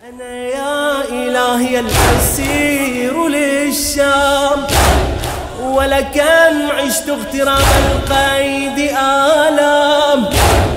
أنا يا إلهي الأسير للشام، ولكم عشت اغتراب القيد آلام،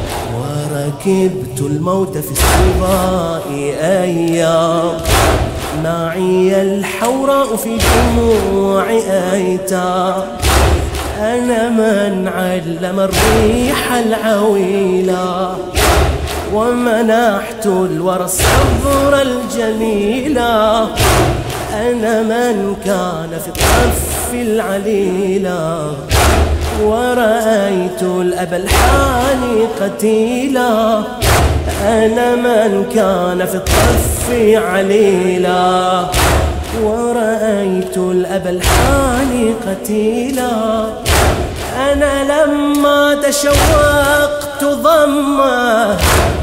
وركبت الموت في السباء أيام، معي الحوراء في دموع أيتام. أنا من علم الريح العويلة، ومنحت الورى الصبر الجميلة. أنا من كان في الطف العليلة، ورأيت الأب الحاني قتيلا. أنا من كان في الطف عليلا، ورأيت الأب الحاني قتيلا. أنا لما تشوقت ضمه،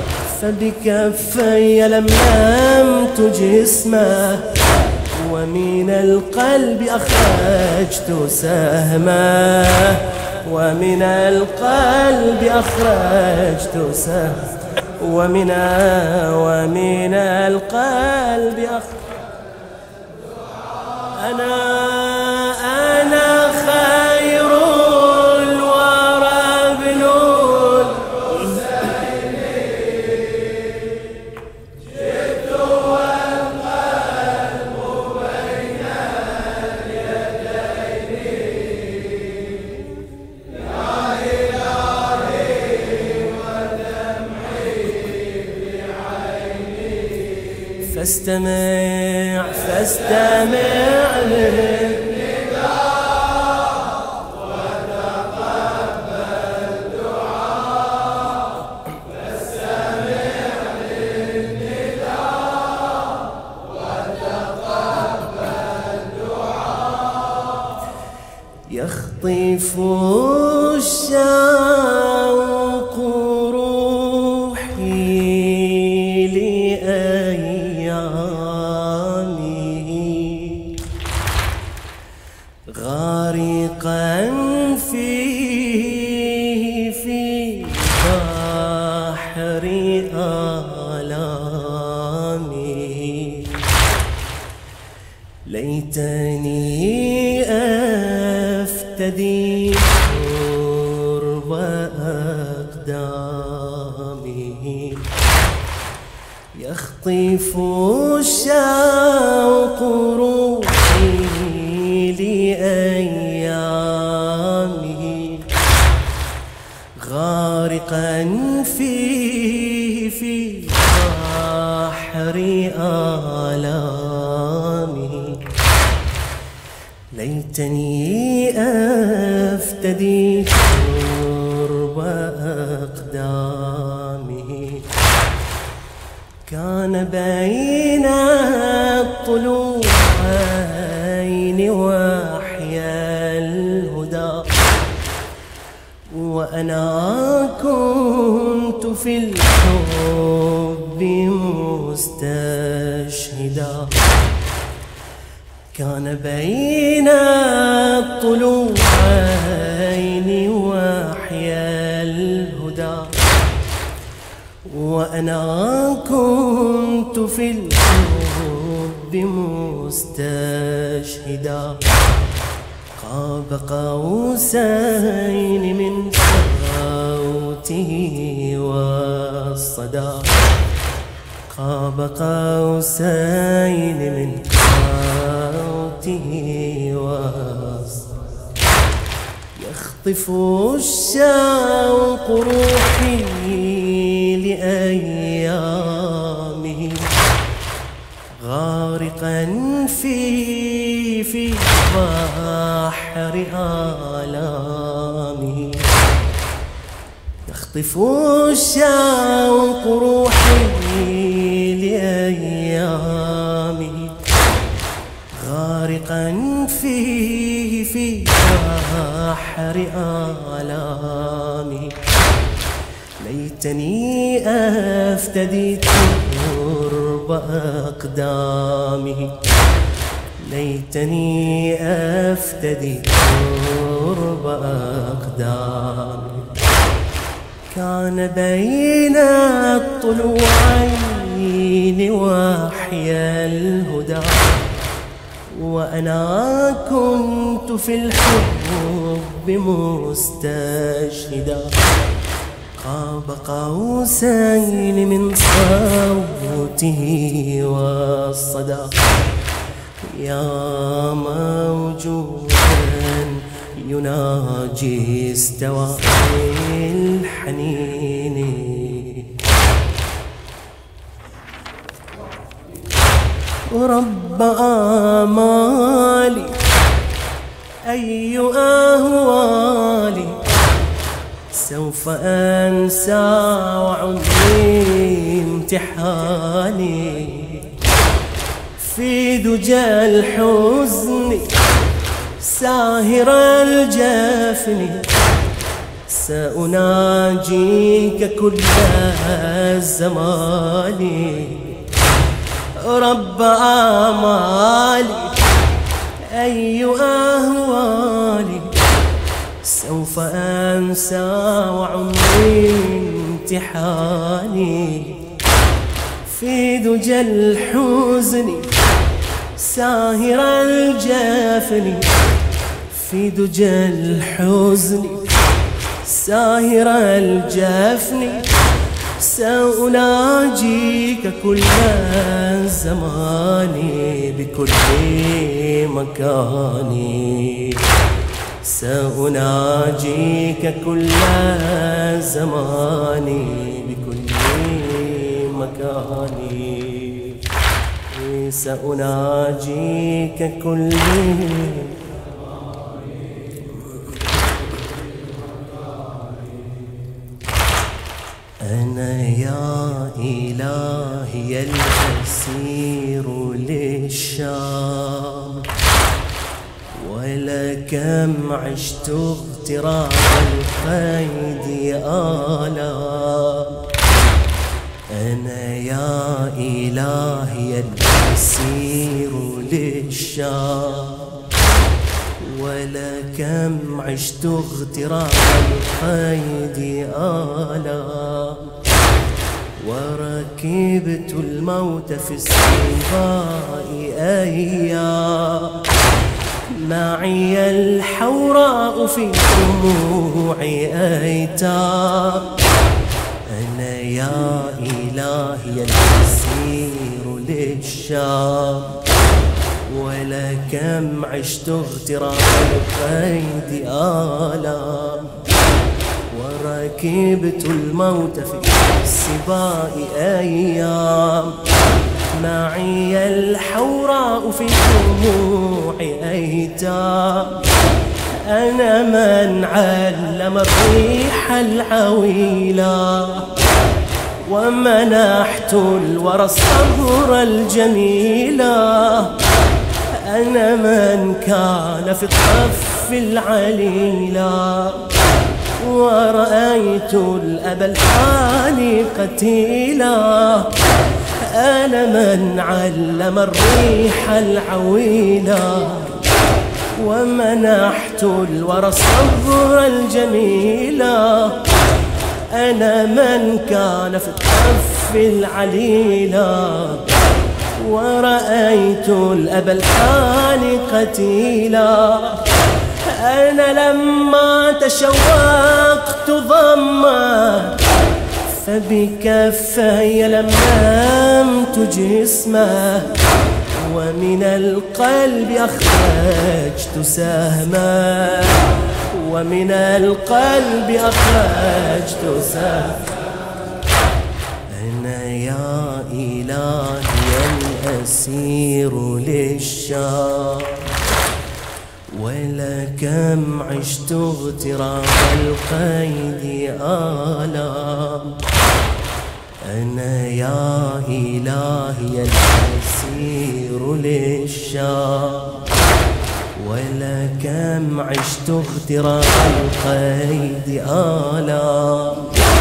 فبكفي لملمت جسمه، ومن القلب أخرجت سهمه، ومن القلب أخرجت سهمه، ومن القلب أنا خير الورى ابن الحسين، جئت والقلب بين اليدين، يا إلهي ودمعي بعيني. فاستمع للنداء، وتقبل دعاء. فاستمع للنداء، وتقبل دعاء. يخطف الشوق روحي غارقا فيه في بحر آلامي. ليتني أفتدي قرب أقدامي. يخطف الشوق روحي لأيامه، غارقا فيه في بحر آلامه. ليتني أفتدي قرب أقدامه. كان بين الطلوعين وحيا الهدى، وأنا كنت في الحب مستشهدا. كان بين الطلوعين وحيا الهدى، وأنا كنت في الحب مستشهدا. قاب قوسين من صوته والصدى، قاب قوسين من صوته والصدى. يخطف الشوق روحي لأيامه، غارقا في بحر آلامه. يخطف الشوق روحي لأيامه، غارقا في بحر آلامه. ليتني أفتدي قرب أقدامه. ليتني أفتدي قرب أقدامه. كان بين الطلوعين تهديني وأحيا الهدى، وأنا كنت في الحب مستشهدا، قاب قوسين من صوته والصدى، يا موجودا يناجي استوى الحنين. رب آمالي أي أهوالي سوف أنسى وعمري امتحاني، في دجى الحزن ساهر الجفن سأناجيك كل الزمان. رب آمالي أي أهوالي سوف أنسى وعمري امتحاني، في دجى الحزن ساهر الجفن، في دجى الحزن ساهر الجفن سأناجيك كل الزمان بكل مكان، سأناجيك كل الزمان بكل مكان، سأناجيك كل أنا يا إلهي الأسير للشام، ولكم عشت اغتراب القيد آلام. أنا يا إلهي الأسير للشام، ولكم عشت اغتراب القيد آلام، وركبت الموت في السباء أيام، معي الحوراء في دموعي أيتام. أنا يا إلهي الأسير للشام، ولكم عشت اغتراب القيد آلام، وركبت الموت في السباء أيام، معي الحوراء في دموعي أيتام. أنا من علم الريح العويلة، ومنحت الورى الصبر الجميلة. أنا من كان في الطف العليلة، ورأيت الأب الحاني قتيلا. أنا من علم الريح العويلة، ومنحت الورى الصبر الجميلة. أنا من كان في الطف العليلة، ورأيت الأب الحاني قتيلا. أنا لما تشوقت ضمه، فبكفي لممت جسمه، ومن القلب أخرجت سهما، ومن القلب أخرجت سهما. أنا يا إلهي الأسير للشام، ولكم عشت اغتراب القيد آلام. أنا يا إلهي الأسير للشام، ولكم عشت اغتراب القيد آلام،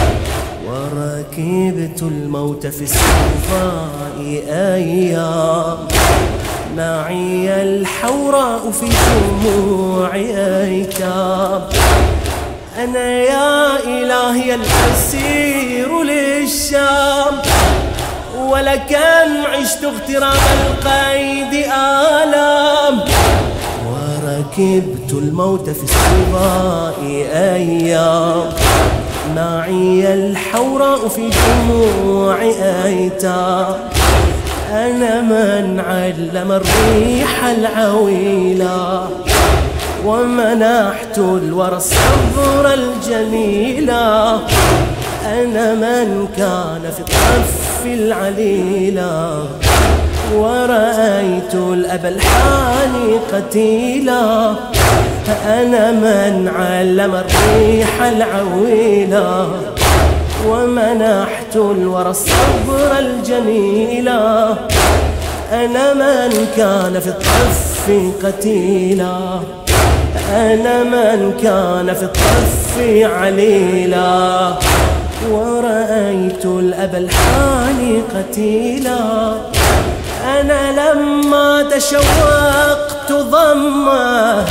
وركبت الموت في السفاء أيام، معي الحوراء في دموعي أيتام. أنا يا إلهي الأسير للشام، ولكم عشت اغتراب القيد آلام، وركبت الموت في الصباء أيام، معي الحوراء في دموع أيتام. أنا من علم الريح العويلة، ومنحت الورى الصبر الجميلة. أنا من كان في الطف العليلة، ورأيت الأب الحاني قتيلا. أنا من علم الريح العويلة، ومنحت الورى الصبر الجميلة. أنا من كان في الطف قتيلا، أنا من كان في الطف عليلا. ورأيت الأب الحاني قتيلا. أنا لما تشوقت ضمه،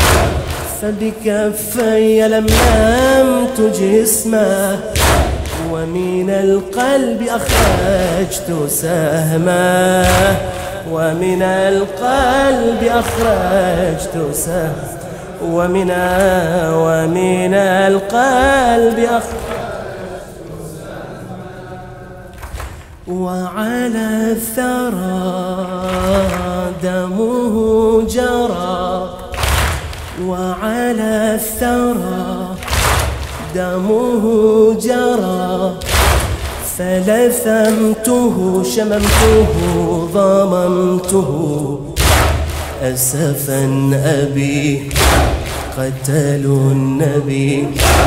فبكفي لملمت جسمه، ومن القلب أخرجت سهمه، ومن القلب أخرجت سهمه، ومن القلب أخرجت. وعلى الثرى دمه جرى، وعلى الثرى دمه جرى. فلثمته شممته ضممته، أسفا أبي قتلوا النبي،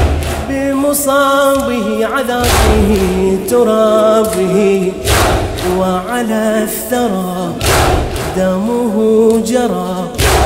بمصابه عذابه ترابه. وعلى الثرى دمه جرى،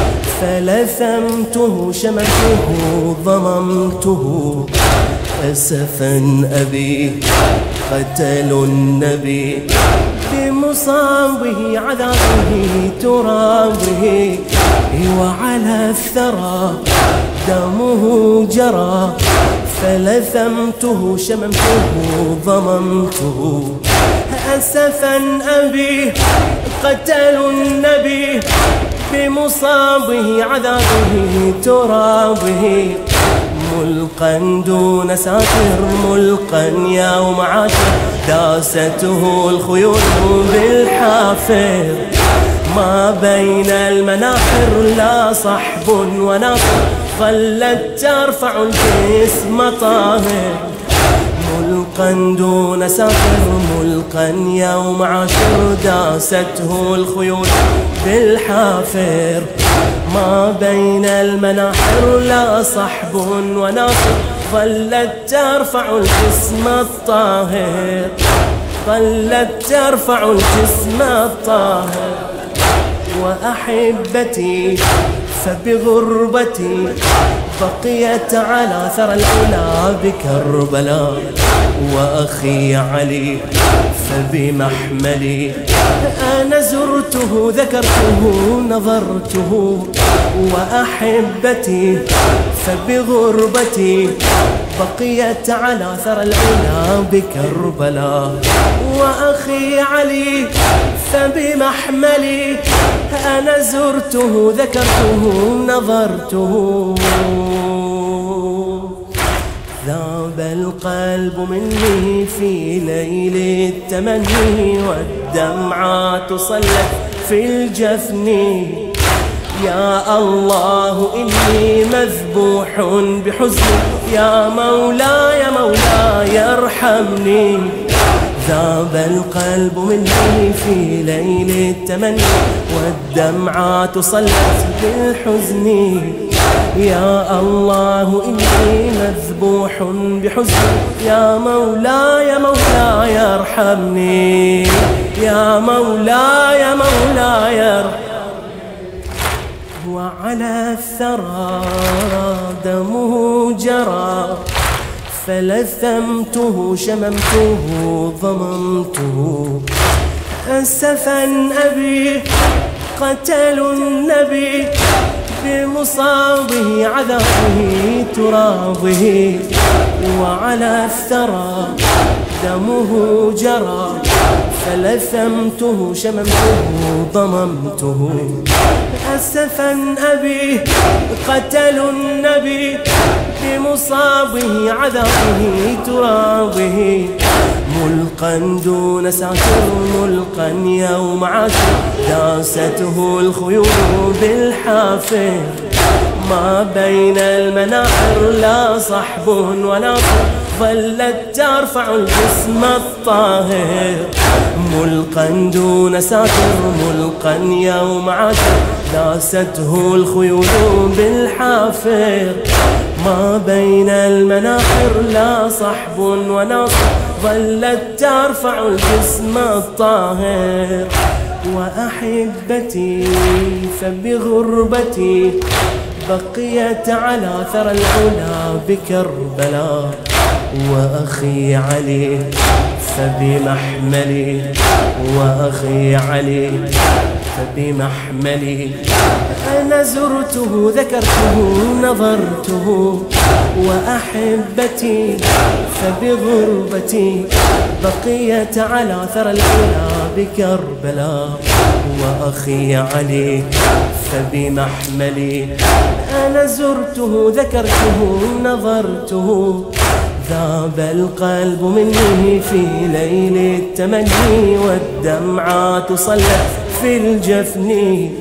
فلثمته شممته ضممته، أسفا أبي قتلوا النبي، بمصابه عذابه ترابه. وعلى الثرى دمه جرى، فلثمته شممته ضممته، أسفا أبي قتلوا النبي، بمصابه عذابه ترابه. ملقا دون ساتر ملقا يوم عاشر، داسته الخيول بالحافر. ما بين المناحر لا صحب وناصر، ظلت ترفع الجسم طاهر. ملقا دون ساتر ملقا يوم عاشر، داسته الخيول بالحافر. ما بين المناحر لا صحب وناصر، ظلت ترفع الجسم الطاهر، ظلت ترفع الجسم الطاهر. وأحبتي فبغربتي بقيت على ثرى العلا بكربلاء، وأخي علي فبمحملي أنا زرته ذكرته نظرته. وأحبتي فبغربتي بقيت على ثرى العلا بكربلاء، وأخي علي فبمحملي أنا زرته ذكرته نظرته. ذاب القلب مني في ليل التمني، والدمعات صلت في الجفن. يا الله إني مذبوح بحزن، يا مولاي مولاي ارحمني. ذاب القلب مني في ليل التمني، والدمعات صلت بالحزن. يا الله إني مذبوح بحزن، يا مولاي مولاي ارحمني، يا مولاي مولاي ارحمني. وعلى الثرى دمه جرى، فلثمته شممته ضممته. أسفا أبي قتلوا النبي، بمصابه عذابه ترابه. وعلى الثرى دمه جرى، فلثمته شممته ضممته. أسفا أبي قتلوا النبي بمصابه عذابه ترابه. ملقا دون ساتر ملقا يوم عاشر داسته الخيول بالحافر. ما بين المناحر لا صحب ولا ظلت ترفع الجسم الطاهر. ملقا دون ساتر ملقا يوم عاشر داسته الخيول بالحافر. ما بين المناحر لا صحب ولا ظلت ترفع الجسم الطاهر. وأحبتي فبغربتي بقيت على ثرى العلا بكربلاء. وأخي علي فبمحملي وأخي علي فبمحملي. أنا زرته ذكرته نظرته. وأحبتي فبغربتي بقيت على ثرى العلا بكربلاء. وأخي علي فبمحملي. أنا زرته ذكرته نظرته. ذاب القلب مني في ليل التمني والدمعات صلت في الجفن.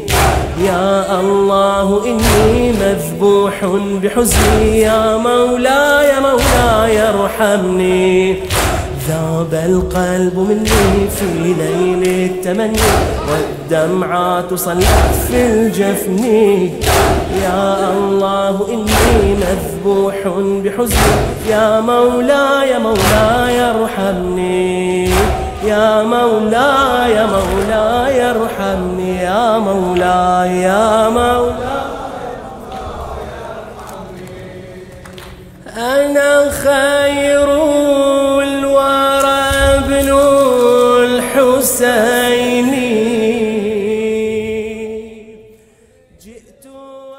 يا الله إني مذبوح بحزني يا مولاي مولاي ارحمني. ذاب القلب مني في ليل التمني والدمعات صلت في الجفن. يا الله إني مذبوح بحزني يا مولاي مولاي ارحمني. يا مولاي مولاي ارحمني. يا مولاي يا مولاي أنا خير الورى ابن الحسين. جئت